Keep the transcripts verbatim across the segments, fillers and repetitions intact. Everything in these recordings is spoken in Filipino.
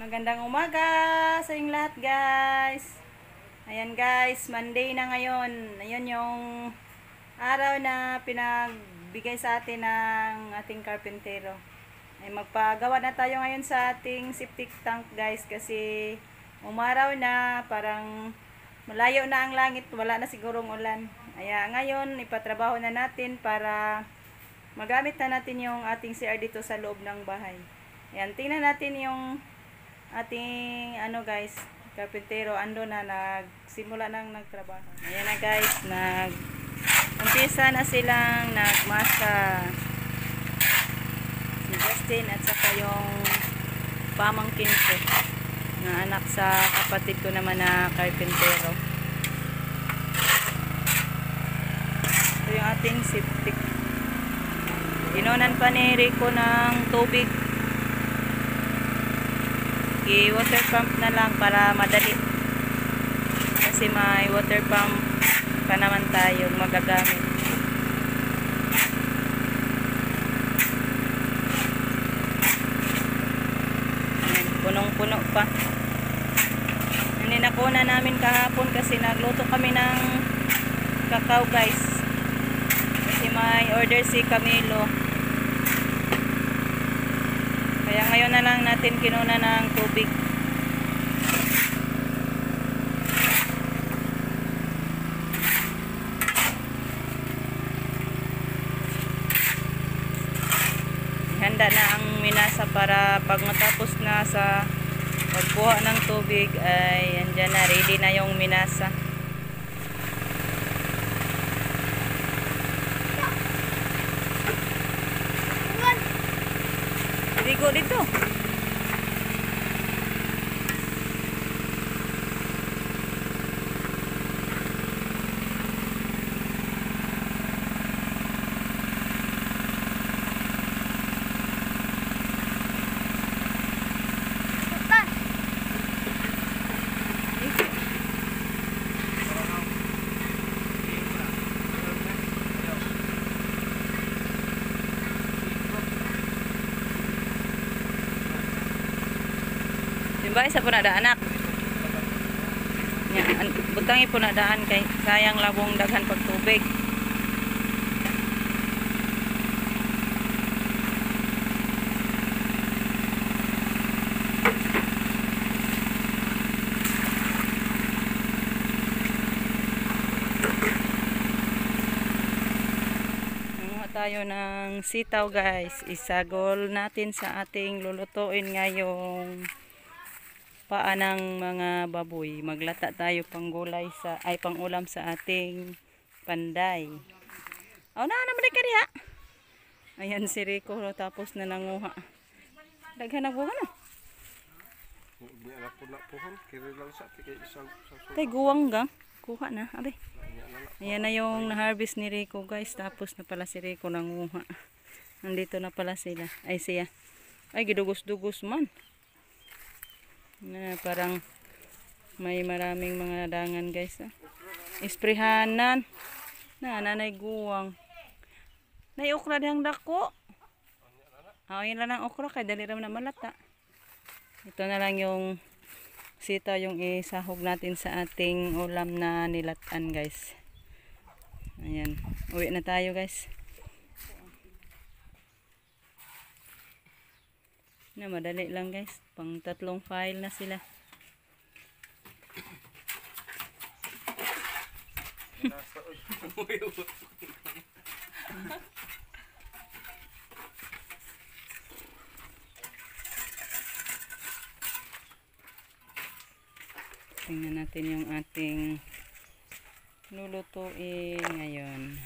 Magandang umaga sa inyong lahat, guys. Ayan guys, Monday na ngayon. Ayun yung araw na pinagbigay sa atin ng ating karpentero. Ay magpagawa na tayo ngayon sa ating septic tank, guys, kasi umaraw na, parang malayo na ang langit, wala na sigurong ulan. Kaya ngayon ipatrabaho na natin para magamit na natin yung ating C R dito sa loob ng bahay. Ayan, tingnan natin yung ating ano guys, karpentero ando na, nagsimula nang nagtrabaho. Ayan na guys, nag umpisa na silang nagmasa, si Justin at saka yung pamangkin ko na anak sa kapatid ko naman na karpentero. Ito yung ating septic. Inunan pa ni Rico ng tubig, i-water pump na lang para madali, kasi may water pump pa naman tayo magagamit. Punong-puno pa. Ninakuna namin kahapon kasi nagluto kami ng kakao, guys, kasi may order si Camilo. Kaya ngayon na lang natin kinuna ng tubig. Handa na ang minasa para pag matapos na sa pagkuha ng tubig ay andyan na, ready na yung minasa. Ligo dito. Diba, isa po na da anak. Yan, butangi po na daan kay sayang labong daghan pag tubig. Nanguha tayo ng sitaw, guys. Isagol natin sa ating lulutuin ngayong paa ng mga baboy. Maglata tayo pang gulay sa ay pang ulam sa ating panday. Oh, na naman ka diha. Ayan si Rico, tapos na nanguha. Daghan na bunga na. Tay guwang ga, kuha na, abi. Ayan na yung na-harvest ni Rico, guys, tapos na pala si Rico nanguha. Nandito na pala sila. Ay siya. Ay gidugos-dugos man. Na parang may maraming mga dangan, guys, ah. Isprehanan na nanay guwang nay okra dihang dako. Ah, yun lang ang okra kay dali ram na malata. Ito na lang yung sita, yung isahog natin sa ating ulam na nilatan, guys. Ayan, uwi na tayo, guys. Na madali lang, guys, pang tatlong file na sila. Tingnan natin yung ating lulutuin ngayon.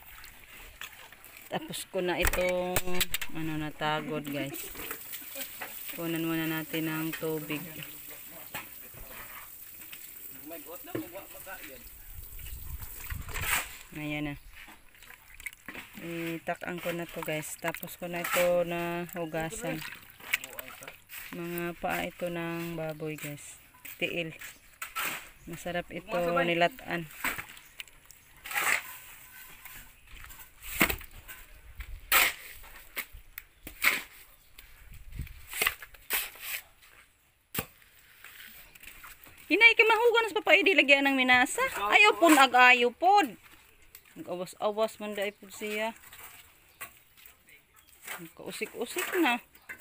Tapos ko na itong ano, natagod, guys. Kunan muna natin ng tubig. Ayan na. Itakang ko na to, guys. Tapos ko na ito na hugasan. Mga paa ito ng baboy, guys. Tiil. Masarap ito nilatan. Hinay kay mahugan sa papaidi lagyan ng minasa. Ayaw pun ag-ayo pod. Nag-awas-awas man dai pod siya. Kausik-usik na.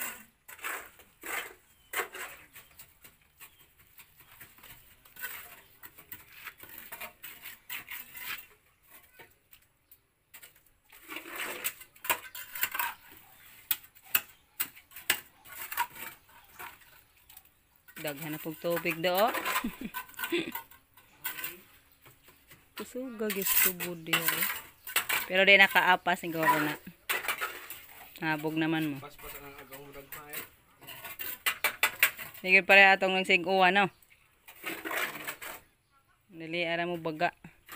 Daghan na pong tubig do. Kusugag is tubod diyo. Pero di nakaapas siguro na. Habog naman mo. Sige pare atong ng sig-uwan no. Dali ara mo baga.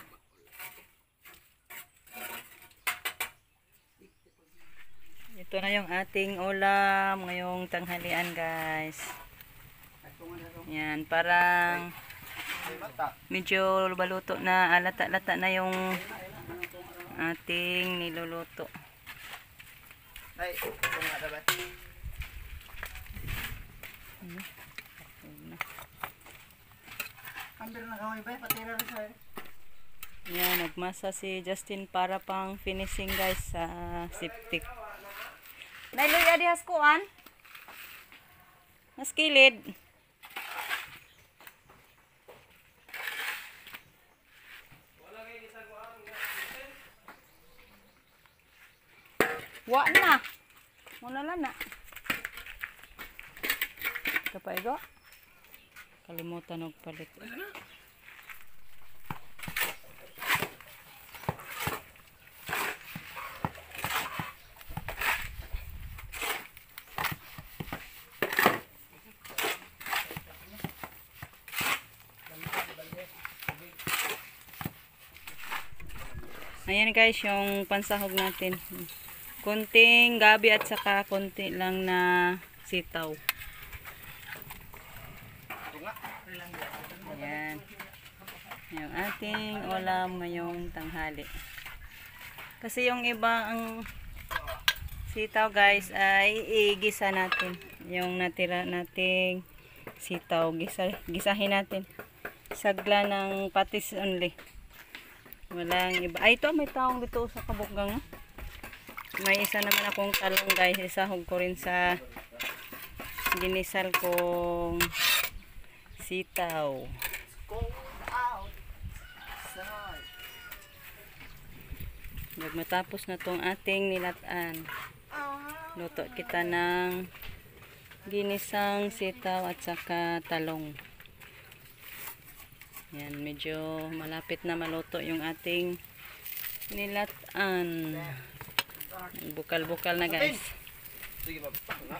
Ito na yung ating ulam ngayong tanghalian guys. Yan, parang medyo baluto na, alata-lata na yung ating niluluto. Yan, nagmasa si Justin para pang finishing guys sa septic. Nailoy adihas kuan? Mas kilid. Wa na. Muna lang na. Kapaigo. Kalimutan og palit. Ayan guys, yung pansahog natin. Konting gabi at saka konti lang na sitaw. Ayan. Yung ating ulam ngayong tanghali. Kasi yung iba ang sitaw guys ay igisa natin. Yung natira nating sitaw. Gisa, gisahin natin. Sagla ng patis only. Walang iba. Ay, ito may taong dito sa kabukgang. No? May isa naman akong talong guys. Isahog ko rin sa ginisal kong sitaw. Pag matapos na tong ating nilatan, luto kita ng ginisang sitaw at saka talong. Yan, medyo malapit na maluto yung ating nilatan. Bukal-bukal na guys. Sige ba?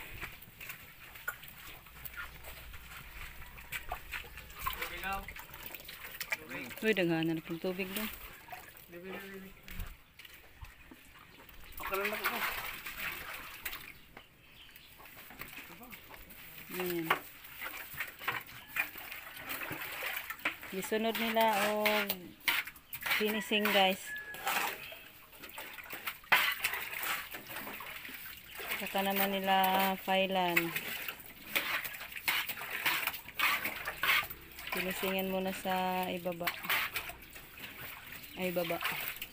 Uy, daghanan na pong tubig doon. Ako lang ako. Ayan. Gisunod nila o finishing guys. Saka naman nila failan. Finishingan muna sa ibaba. Ay baba.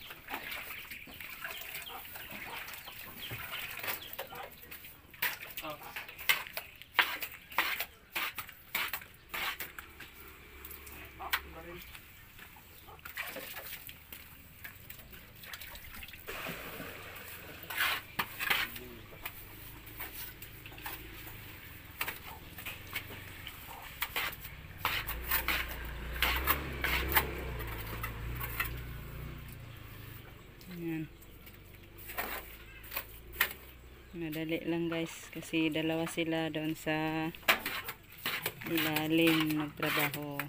Ayan. Madali lang guys kasi dalawa sila doon sa ilalim nagtrabaho.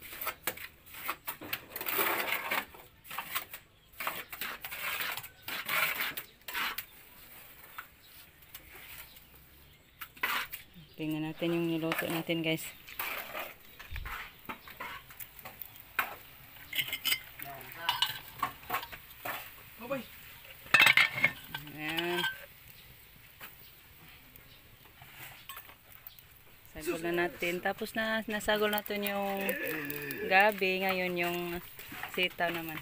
Tingnan natin yung niluto natin guys. Ayan. Sagol na natin. Tapos na nasagol natin yung gabi. Ngayon yung sitaw naman.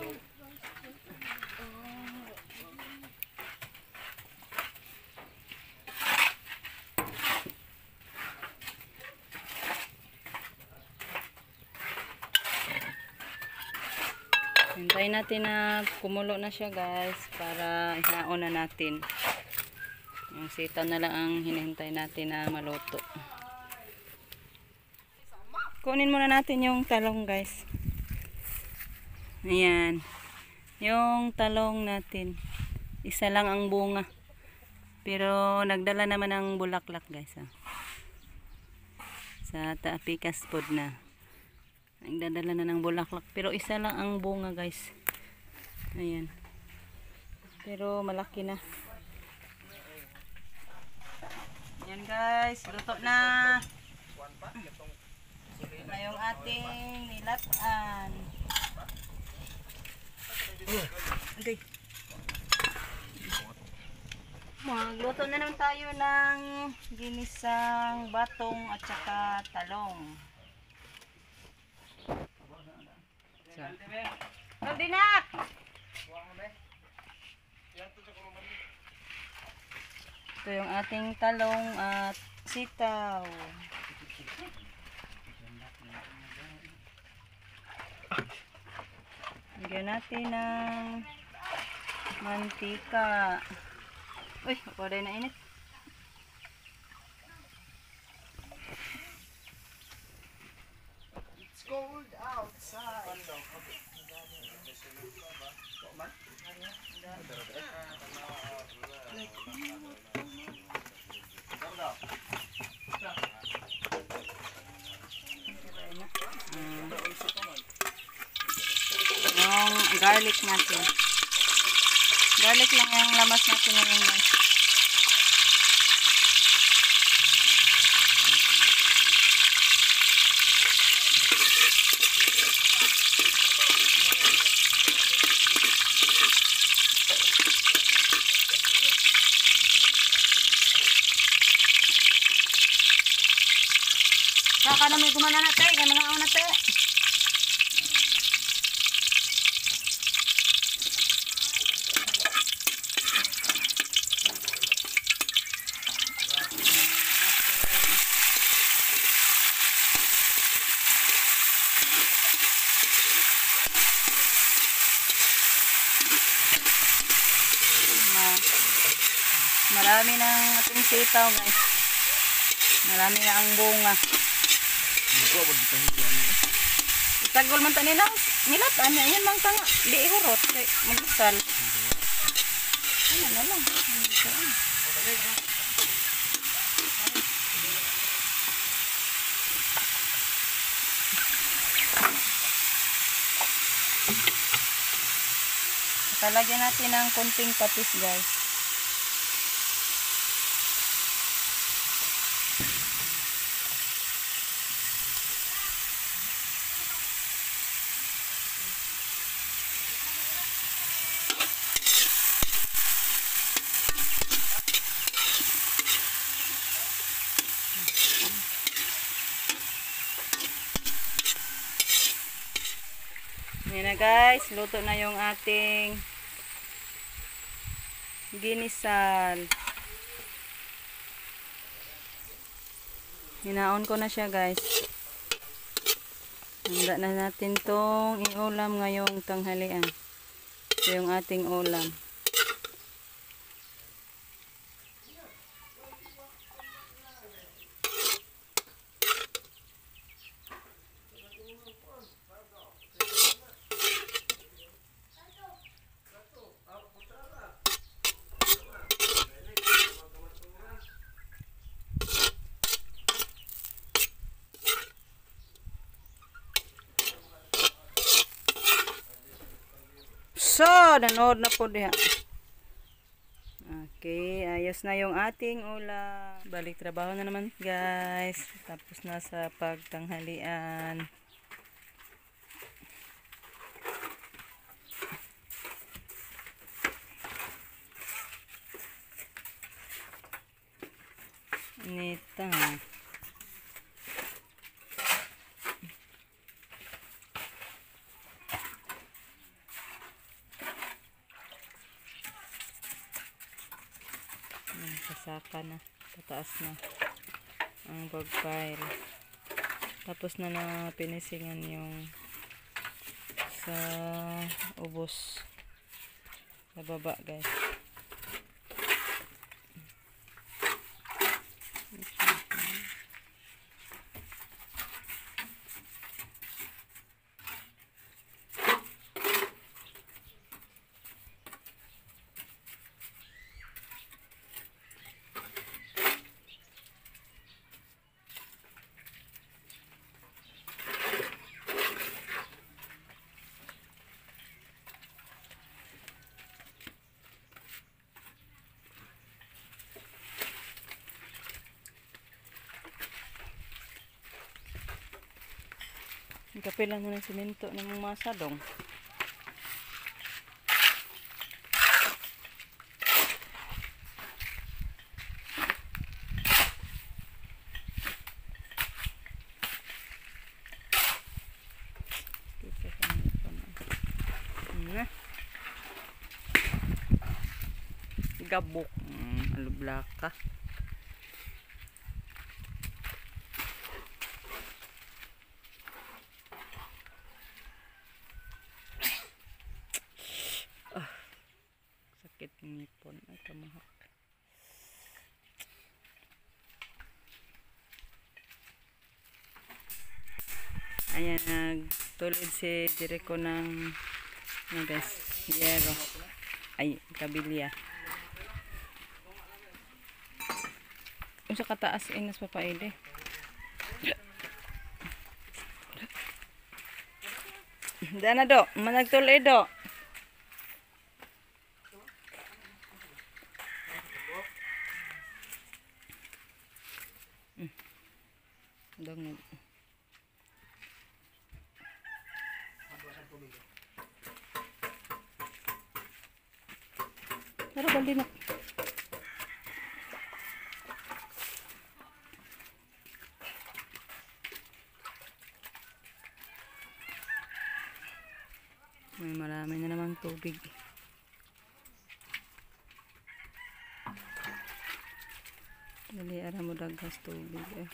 Hintayin natin na kumulo na siya guys para ihaon na natin. Yung sitaw na lang ang hinihintay natin na maluto. Kunin muna natin yung talong guys. Ayan. Yung talong natin. Isa lang ang bunga. Pero nagdala naman ng bulaklak guys. Ah. Sa Taapikas Food na. Nagdadala na ng bulaklak. Pero isa lang ang bunga guys. Ayan. Pero malaki na. Ayan guys. Luto na. Ito na yung ating nilatan. Okay. Magluto na naman tayo ng ginisang batong at saka talong. Magdinak! Ito yung ating talong at sitaw. Lagyan natin ng mantika. Uy, ako rin na init. It's cold outside. Yung garlic natin. Garlic lang yung lamas natin ngayon guys. Saka na may gumana natin, kaya mga awan natin. Marami ng ating sitaw guys. Marami na ang bunga. Itagol man ta nila. Nilat, ano, yan lang tanga. Di ihurot. Mag-isal. Ano na lang. Talagyan natin ng konting patis guys. Yan na guys, luto na yung ating ginisal. Hinaon ko na siya guys. Handa na natin tong iulam ngayong tanghalian. Ito yung ating ulam. So, nanood na po diha. Okay, ayos na yung ating ulam. Balik trabaho na naman guys. Tapos na sa pagtanghalian. Nita. pa na. Pataas na ang pag-file. Tapos na na pinisingan yung sa ubos sa baba guys. Kapilan mo ng simento ng mga masadong. Gabok. Hmm, alublaka. Sakit ng ngipon ay kamahak. Ayan, nagtulid si Jericho ng ano guys, yero. Ay, kabilya. Kung sa kataas inas papaili. Daan na do, managtulid do. Dong na. Tara bali na. May marami na namang tubig. Dali ara mo dagas tubig eh.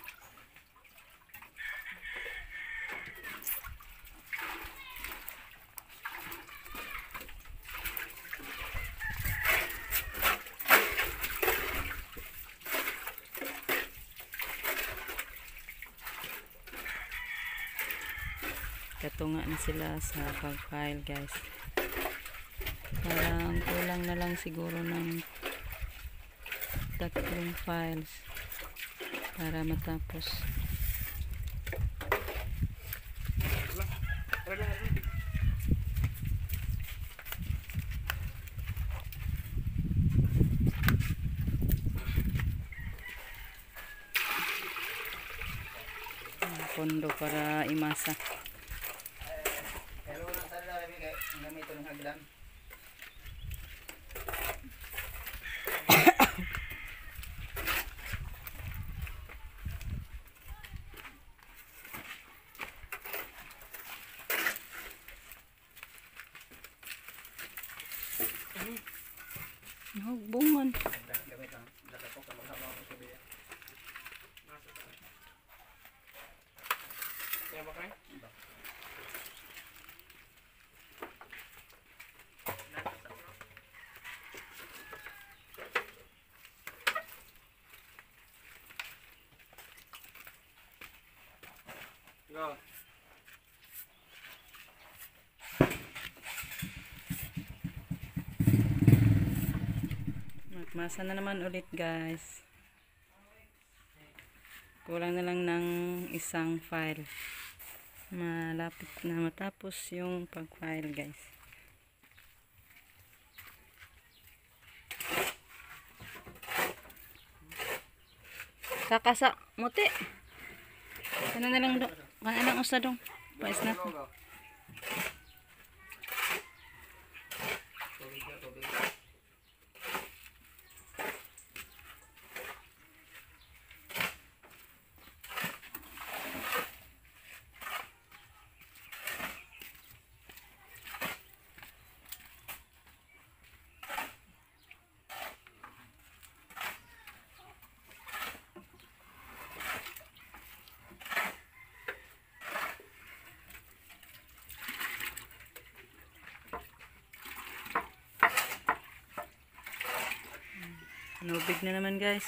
Katunga na sila sa pag-file guys. Parang kulang na lang siguro ng tatlong files para matapos. Pondo para imasa. Bungan. Go. Magmasa na naman ulit guys. Kulang na lang ng isang file. Malapit na matapos yung pag-file guys. Kakasa muti. Kana na lang do. Kana lang usa dong. Pais na ko. Nubig na naman guys.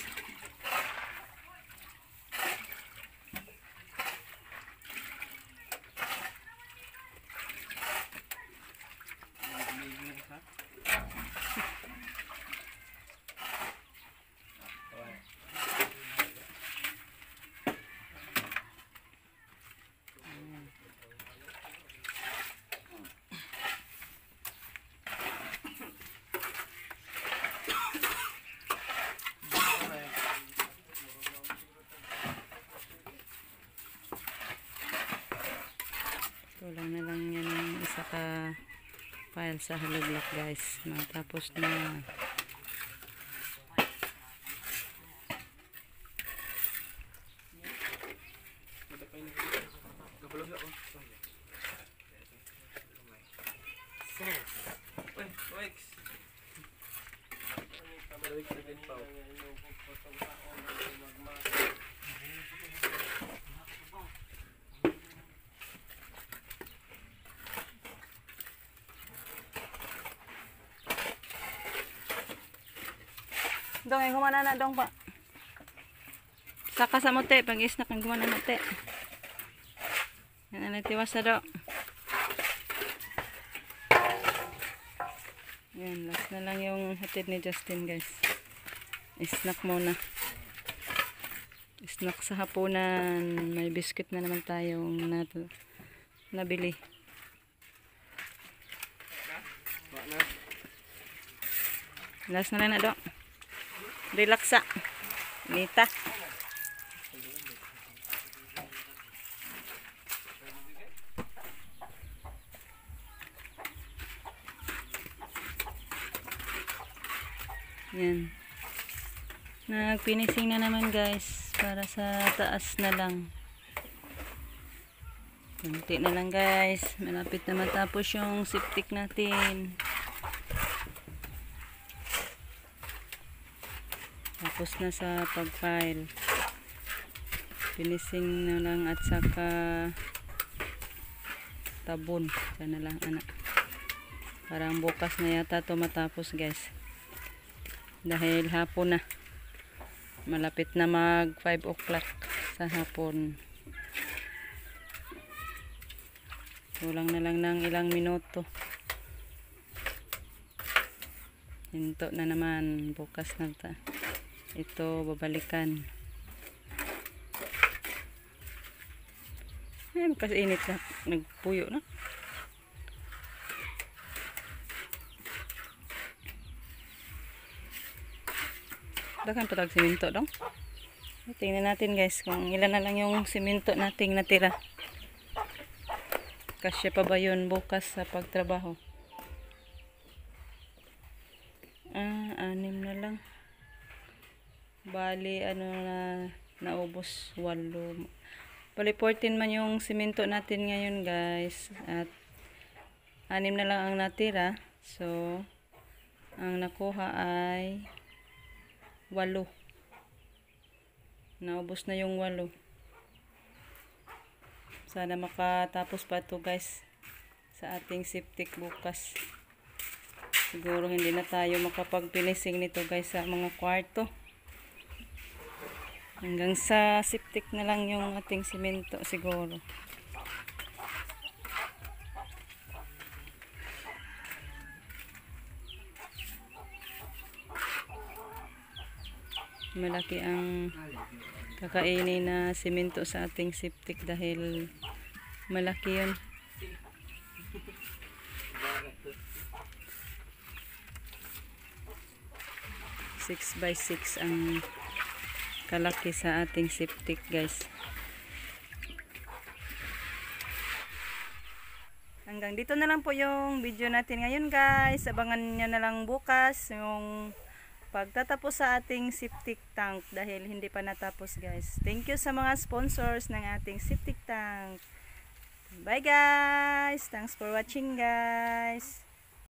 Kulang na lang yan ng isa ka pile sa halaglak guys. Matapos na. Dong, ay kumana na dong pa. Saka sa mote, pag isnak ang kumana na te. Yan na tiwas na do. Yan, last na lang yung hatid ni Justin guys. Isnak muna. Isnak sa hapunan. May biscuit na naman tayong nato, nabili. Last na lang na do. Relaxa. Nita. Yan. Nagpinising na naman guys. Para sa taas na lang. Kunti na lang guys. Malapit na matapos yung septic natin. Tapos na sa pag-file. Finishing na lang at saka tabon. Sana lang anak. Parang bukas na yata ito matapos guys. Dahil hapon na. Malapit na mag five o'clock sa hapon. Kulang na lang ng ilang minuto. Hinto na naman. Bukas na ta. Ito babalikan. Ay, kasi init na. Nagpuyo na. Dagan pa tag simento dong. Tingnan natin guys kung ilan na lang yung simento nating natira. Kasya pa ba yun bukas sa pagtrabaho? Ah, anim na lang. Bali, ano na, naubos, walo. Bali, fourteen man yung simento natin ngayon, guys. At, anim na lang ang natira. So, ang nakuha ay, walo. Naubos na yung walo. Sana makatapos pa ito, guys, sa ating septic bukas. Siguro hindi na tayo makapag-finishing nito, guys, sa mga kwarto. Hanggang sa septic na lang yung ating simento siguro. Malaki ang kakainin na simento sa ating septic dahil malaki yun. six by six ang kalaki sa ating septic guys. Hanggang dito na lang po yung video natin ngayon guys. Abangan nyo na lang bukas yung pagtatapos sa ating septic tank dahil hindi pa natapos guys. Thank you sa mga sponsors ng ating septic tank. Bye guys! Thanks for watching guys!